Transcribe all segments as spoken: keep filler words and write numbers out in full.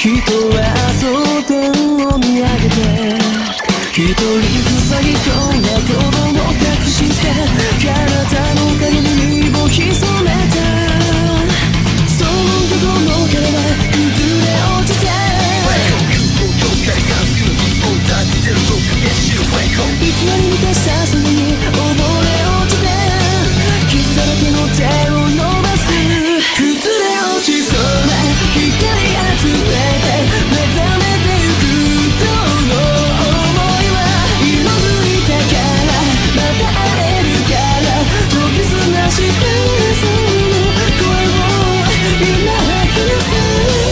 人は争点を見上げて一人塞ぎ込んだ鼓動を隠して体の影に身を潜めたその鼓動の彼は崩れ落ちていつまで満たしたそのに溺れ落ちて傷だらけの手を伸ばす崩れ落ちそうな光集めて目覚めてゆく今日の想いは色づいたからまた会えるから研ぎ澄ましてその声を今吐き出す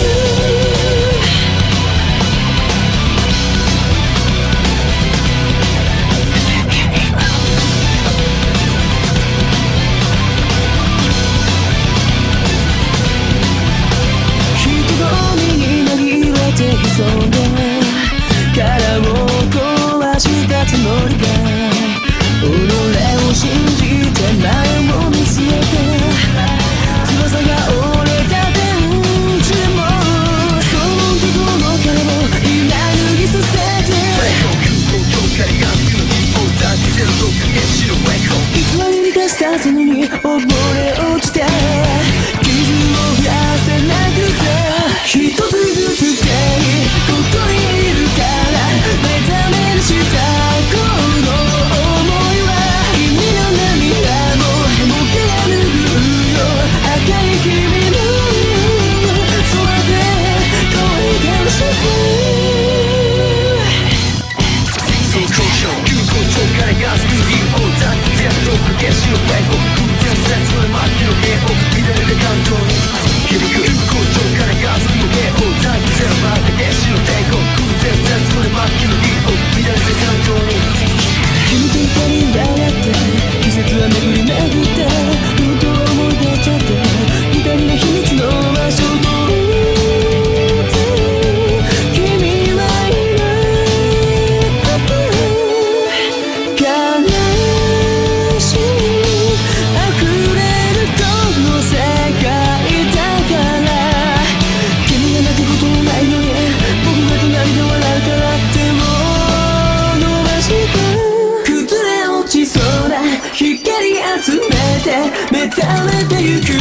潜んで殻を壊したつもりが己を信じて前を見据えて翼が折れた電池もその手この殻を今脱ぎ捨てて偽りに出したそのに溺れ落ちて傷を癒せなくて一つずつここにいるから目覚めしたこの想いは君の涙ももうから拭うよ赤い君の空で声がしてそう上昇急行超からガスにをだってやると激しの背後空間説明待っての芸を乱れて感情に響く急行超からガスの芸をだってやる激しの抵抗空間説明待っての芸を乱れて感情に君と二人笑って季節は巡り巡って本当は思い出しちゃって二人の秘密の場所と目覚めてゆく